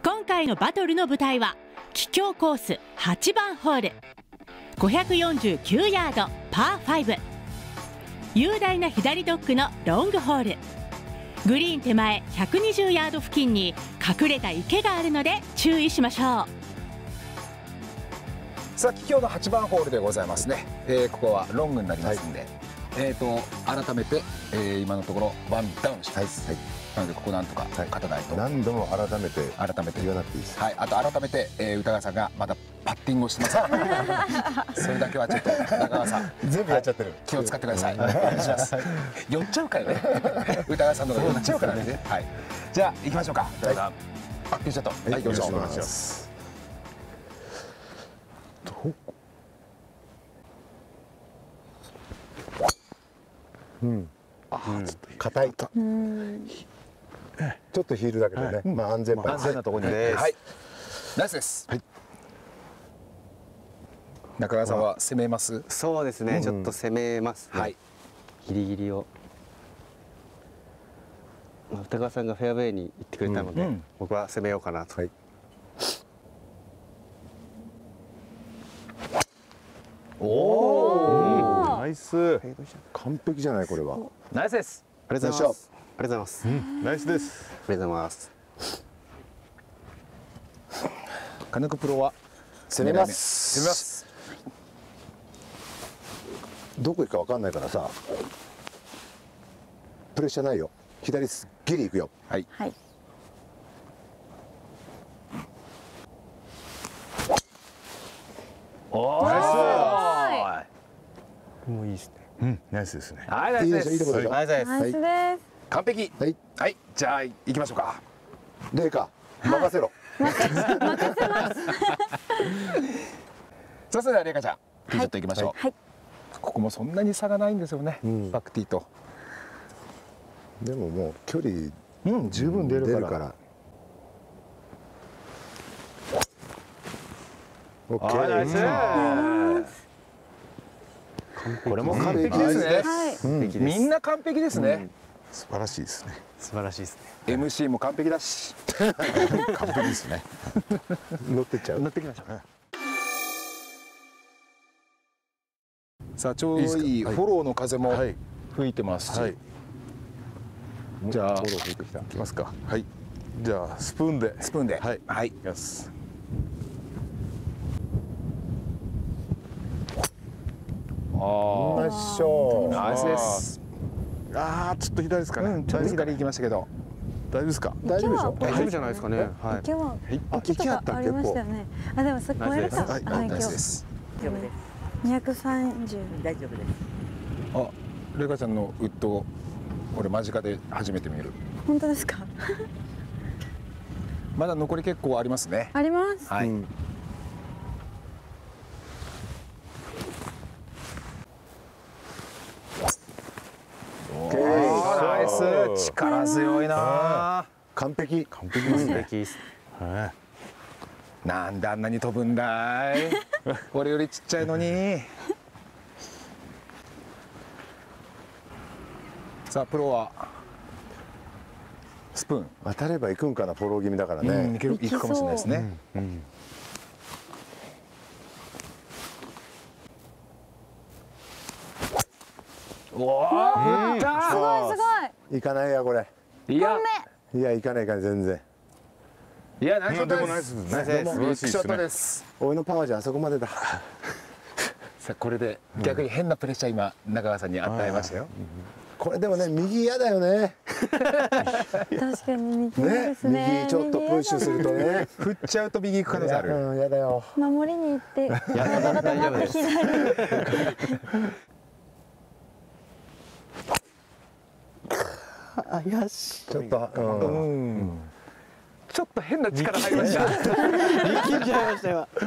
今回のバトルの舞台は桔梗コース8番ホール、549ヤードパー5、雄大な左ドッグのロングホール。グリーン手前120ヤード付近に隠れた池があるので注意しましょう。 さあ桔梗の8番ホールでございますね。ここはロングになりますんで、改めて、今のところワンダウンします。なのでここなんとか勝たないと、 何度も改めて言わなくていいです。 はい、あと改めて、宇多川さんがまだパッティングをしてません。それだけはちょっと中川さん全部やっちゃってる。 気を使ってください。お願いします。寄っちゃうからね。宇多川さんの方が寄っちゃうからね。はい。じゃあ行きましょうか。宇多川さん。あ、ピンシャット。はい、行きましょう。お願いします。 うん。あ、ちょっと硬い。ちょっとヒールだけどね。まあ安全なところにです。 はい。ナイスです。はい。中川さんは攻めます。 そうですね。ちょっと攻めますね。 はい。 ギリギリを。宇多川さんがフェアウェイに行ってくれたので、僕は攻めようかなと。はい。 おお。ナイス。完璧じゃないこれは。 ナイスです。 ありがとうございます。ありがとうございます。 ナイスです。 ありがとうございます。 金子プロは攻めます。攻めます。どこ行くか分かんないからさ、プレッシャーないよ。左ギリ行くよ。 はい。 はい。 おー、ナイス。 もういいですね。ナイスですね。 はい、ナイスです。 いいところでしょ。 ナイスです。 ナイスです。 完璧。 はい。 はい、じゃあ行きましょうか。 レイカ任せろ。 任せます。 さあ、それではレイカちゃん、ティーショット行きましょう。 はい。 ここもそんなに差がないんですよね。バックティーと。 でももう距離十分出るから。オッケー。 ナイス。これも完璧ですね。みんな完璧ですね。 素晴らしいですね。 素晴らしいですね。 MC も完璧だし。 完璧ですね。乗ってっちゃう。 乗ってきましょう。 さあ、ちょうどいいフォローの風も吹いてますし。じゃあ、 フォロー吹いてきた。いきますか。はい。じゃあスプーンで。 スプーンで。 はい。 はい。 よし。 ナイスショー。ナイスです。 ああ、ちょっと左ですかね。 ちょっと左行きましたけど。 大丈夫ですか。 大丈夫でしょ。 大丈夫じゃないですかね。はい。 池は池とかありましたよね。あ、でもそこ超えるか。はい。 ナイスです。 大丈夫です。230。 大丈夫です。 あ、レイカちゃんのウッド、俺間近で初めて見る。 本当ですか。 まだ残り結構ありますね。 あります。 はい。ナイス、力強いな。 完璧ですね。 完璧です。 なんであんなに飛ぶんだい。俺よりちっちゃいのに。さあ、プロはスプーン当たれば行くんかな。フォロー気味だからね。 行くかもしれないですね。おお、 すごいすごい。 行かないやこれ。 いや行かない全然。 いや、ナイスショットです。 ナイスですね。 ビッグショットです。 俺のパワーじゃあそこまでだ。 さあ、これで逆に変なプレッシャー今中川さんに与えましたよ。 これでもね、右嫌だよね。 確かに右ですね。 右ちょっとプッシュするとね。 振っちゃうと右行く可能性ある。 嫌だよ。 守りに行って。 大丈夫です。 怪しい。 ちょっとちょっと変な力入りました。 力んじゃいました今。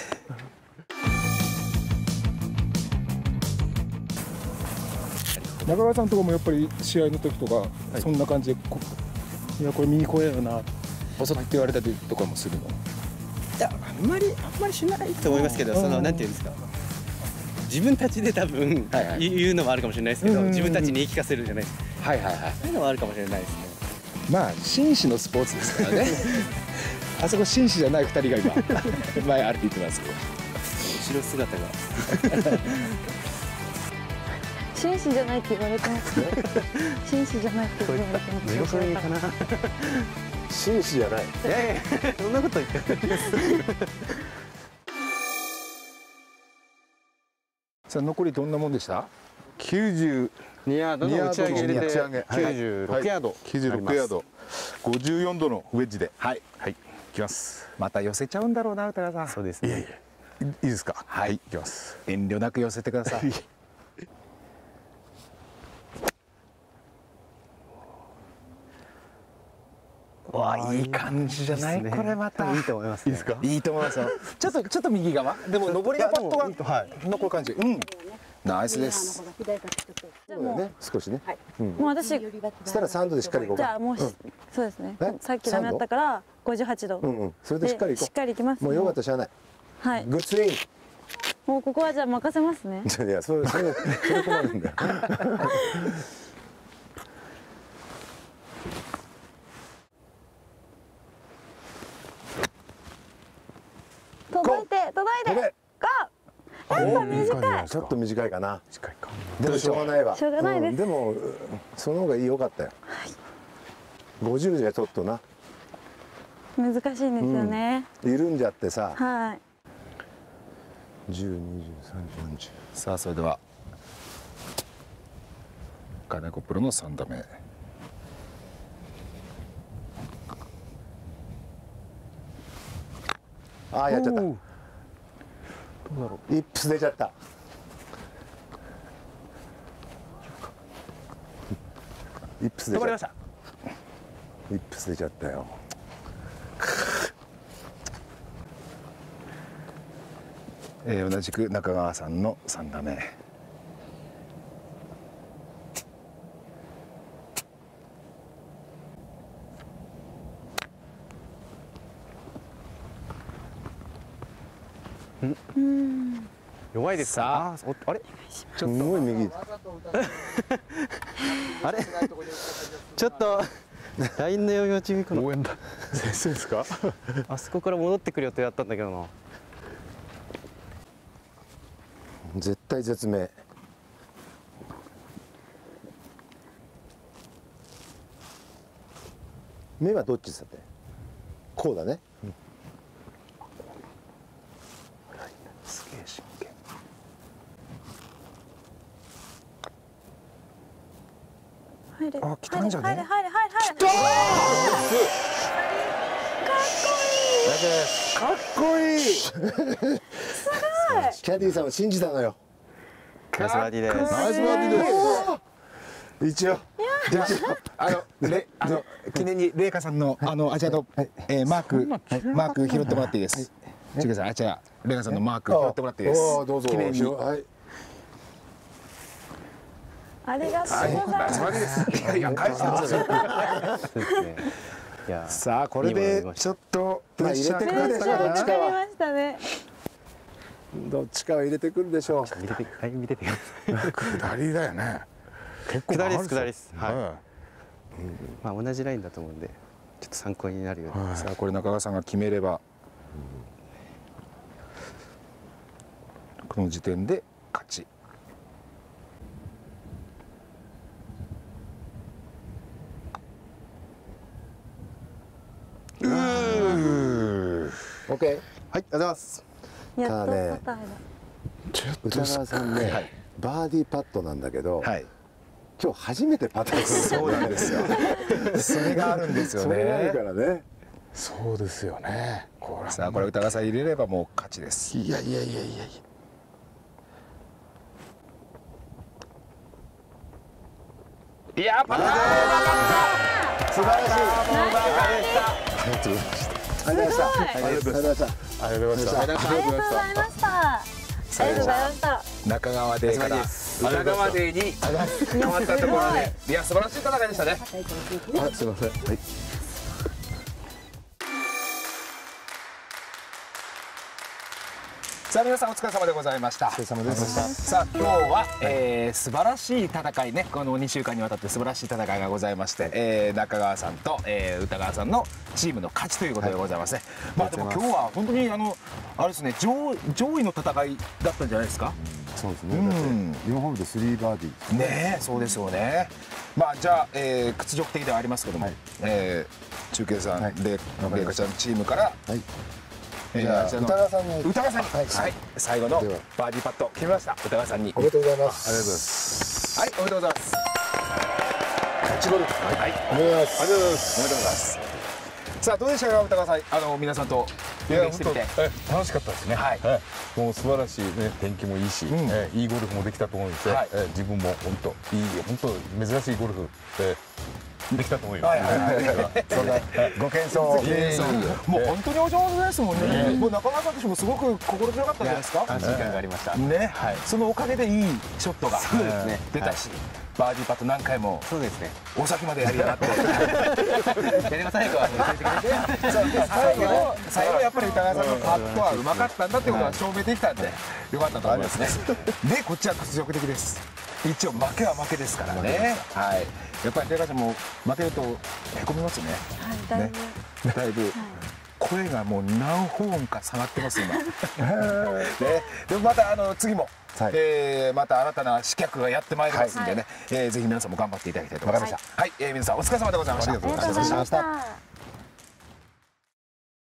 中川さんとかもやっぱり試合の時とかそんな感じで、いやこれ右越えよな、細って言われたりとかもするの？ いや、あんまりしないと思いますけど、そのなんていうんですか。自分たちで多分言うのもあるかもしれないですけど、自分たちに言い聞かせるじゃないですか。そういうのはあるかもしれないですね。 まあ紳士のスポーツですからね。 あそこ紳士じゃない2人が今前歩いてます。 後ろ姿が紳士じゃないって言われてますね。紳士じゃないって言われてます。 地獄にかな。 紳士じゃない。 いやいや、そんなこと言ってないです。 さあ残りどんなもんでした？ 92 ヤードの打ち上げ入れて打ち上げ 96ヤード、 96ヤード、54度のウェッジで、 はい、 はい、いきます。 また寄せちゃうんだろうな歌川さん。 そうですいやいね。 や、いいですか。 はい、 いきます。 遠慮なく寄せてください。わあ、いい感じじゃない？これまたいいと思います。 いいですか。 いいと思いますよ。ちょっと右側。でも上りのパットが残る感じ。うん。ナイスです。 じゃあもね、少しね。 う私そしたら3度でしっかりいこうか。 じゃあもうそうですね。さっきダメだ 3度ったから58度。 うんうん。それでしっかりいこしっかりいきます。 う。もうよかったらしゃあない。 はい。 グッドスイング。 もうここはじゃあ任せますね。 いや、それ困るんだよ。 届いて飛べ。 ゴー。やっぱ短い。 ちょっと短いかな。 近いか。 でもしょうがないわ。 しょうがないですでもその方が良かったよ。50じゃちょっとな。 難しいんですよね。 緩んじゃってさ。 はい。 10、20、30、40。 さあそれでは金子プロの3打目。 ああ、やっちゃった。イップス出ちゃった。イップス出ちゃった。イップス出ちゃったよ。 同じく中川さんの3打目。 弱いですか。あれ。 すごい右。 あれ。ちょっと。ラインの読み落ちくの。 応援だ。先生ですか。 あそこから戻ってくる予定だったんだけどな。 絶対絶命。目はどっちですって。こうだね。 すげえ真剣。 入れ。 あ、来たんじゃね？ 入れ。 かっこいい。 すごい。 キャディーさんを信じたのよ。 ナイスバーディーです。 ナイスバーディーです。一応。 じゃあ記念にレイカさんのあちらのマーク拾ってもらっていいです。ちぐさん、あちらレイカさんのマーク拾ってもらっていいです。 どうぞ。 記念に。 はい。 ありがとうございます。 いや返してますよ。さあこれでちょっとプレッシャー入れてくるでしょ。どっちかは。 ましたね。 どっちかは入れてくるでしょう。 見ててください。 下りだよね。結構下りです。はい。 はまあ同じラインだと思うんで、ちょっと参考になるように。 さあこれ中川さんが決めればこの時点で勝ち。 オッケー。 はい、ありがとうございます。 やっとただね答え歌川さんね、バーディーパットなんだけど、 はい。 今日初めてパットする。 そうなんですよ。それがあるんですよそれがあるね。 からね。そうですよね。 さあこれ歌川さん入れればもう勝ちです。 いや。 いやパターン素晴らしい。ありがとうございました。ありがとうございました。ありがとうございました。 ありがとうございました。ありがとうございました。 中川デーから歌川デーに変わったところで、いや素晴らしい戦いでしたね。 あ、すいません。はい。 さあ皆さんお疲れ様でございました。 お疲れ様です。 さあ今日は、素晴らしい戦いね、この2週間にわたって素晴らしい戦いがございまして、中川さんと、歌川さんのチームの勝ちということでございますね。まあでも今日は本当にあれですね、上位の戦いだったんじゃないですか。 そうですね。だって4ホールで3バーディー。 ねえ、そうですよね。まあじゃあ、屈辱的ではありますけども、中継さんで麗華ちゃんチームから。 じゃあ歌川さんに。 歌川さんに。はい。最後のバーディーパット決めました。歌川さんに。 おめでとうございます。 ありがとうございます。 はい、おめでとうございます。 勝ちゴルフ。はい。おめでとうございます。 ありがとうございます。おめでとうございます。さあどうでしたか歌川さん、皆さんとプレーしてみて。 楽しかったですね。 はい。 もう素晴らしいね、天気もいいし、いいゴルフもできたと思うんですよ。自分も本当いい、本当珍しいゴルフできたと思います。 そんなご謙遜。 もう本当にお上手ですもんね。もう中川さんとしてもすごく心強かったんじゃないですか。 安心感がありましたね。そのおかげでいいショットが出たし、バーディーパット何回もそうですね、 大先までやりやがって。 でも最後はついてくれて、 最後やっぱり歌川さんのパットはうまかったんだってことが証明できたんでよかったと思いますね。でこっちは屈辱的です。一応負けは負けですからね。はい。やっぱり麗華ちゃんも負けるとへこみますね。 はい、 だいぶ声がもう何保音か下がってます今。でもまた次もまた新たな刺客がやってまいりますんでね、ぜひ皆さんも頑張っていただきたいと思います。はい、皆さんお疲れ様でございました。 ありがとうございました。